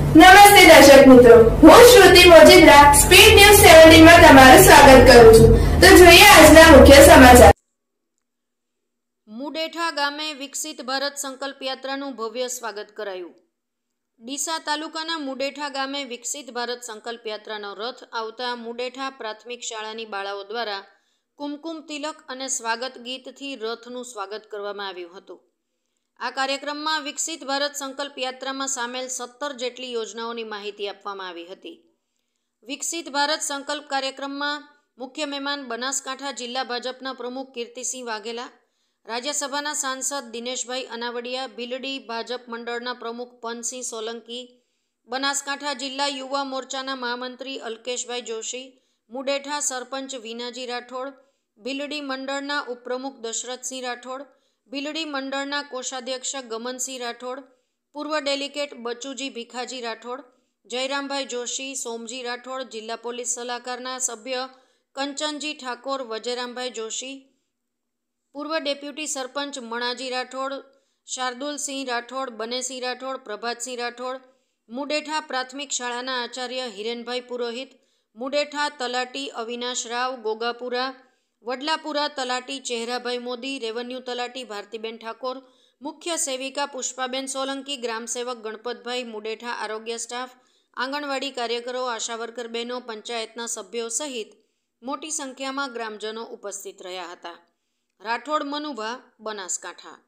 નમસ્તે દર્શક મિત્રો, હું શ્રુતિ મોજીદ્રા સ્પીડ ન્યૂઝ 17 માં તમારું સ્વાગત કરું છું। તો જોઈએ આજના મુખ્ય સમાચાર। મુડેઠા ગામે વિકસિત ભારત સંકલ્પ યાત્રાનું ભવ્ય સ્વાગત કરાયું। ડીસા તાલુકાના મુડેઠા ગામે વિકસિત ભારત સંકલ્પ યાત્રાનો રથ આવતા મુડેઠા પ્રાથમિક શાળાની બાળાઓ દ્વારા કુમકુમ તિલક અને સ્વાગત ગીતથી રથનું સ્વાગત કરવામાં આવ્યું હતું। આ કાર્યક્રમમાં વિકસિત ભારત સંકલ્પ યાત્રામાં સામેલ 17 જેટલી યોજનાઓની માહિતી આપવામાં આવી હતી। વિકસિત ભારત સંકલ્પ કાર્યક્રમમાં મુખ્ય મહેમાન બનાસકાંઠા જિલ્લા ભાજપના પ્રમુખ કીર્તિસિંહ વાઘેલા, રાજ્યસભાના સાંસદ દિનેશભાઈ અનાવડિયા, ભીલડી ભાજપ મંડળના પ્રમુખ પનસિંહ સોલંકી, બનાસકાંઠા જિલ્લા યુવા મોરચાના મહામંત્રી અલ્કેશભાઈ જોશી, મુડેઠા સરપંચ વિનાજી રાઠોડ, ભીલડી મંડળના ઉપપ્રમુખ દશરથસિંહ રાઠોડ, ભીલડી મંડળના કોષાધ્યક્ષ ગમનસિંહ રાઠોડ, પૂર્વ ડેલિગેટ બચુજી ભીખાજી રાઠોડ, જયરામભાઈ જોશી, સોમજી રાઠોડ, જિલ્લા પોલીસ સલાહકારના સભ્ય કંચનજી ઠાકોર, વજેરામભાઈ જોશી, પૂર્વ ડેપ્યુટી સરપંચ મણાજી રાઠોડ, શાર્દુલસિંહ રાઠોડ, બનેસિંહ રાઠોડ, પ્રભાતસિંહ રાઠોડ, મુડેઠા પ્રાથમિક શાળાના આચાર્ય હિરેનભાઈ પુરોહિત, મુડેઠા તલાટી અવિનાશ રાવ, ગોગાપુરા વડલાપુરા તલાટી ચહેરાભાઈ મોદી, રેવન્યુ તલાટી ભારતીબેન ઠાકોર, મુખ્ય સેવિકા પુષ્પાબેન સોલંકી, ગ્રામસેવક ગણપતભાઈ, મુડેઠા આરોગ્ય સ્ટાફ, આંગણવાડી કાર્યકરો, આશા વર્કર બહેનો, પંચાયતના સભ્યો સહિત મોટી સંખ્યામાં ગ્રામજનો ઉપસ્થિત રહ્યા હતા। રાઠોડ મનુભા, બનાસકાંઠા।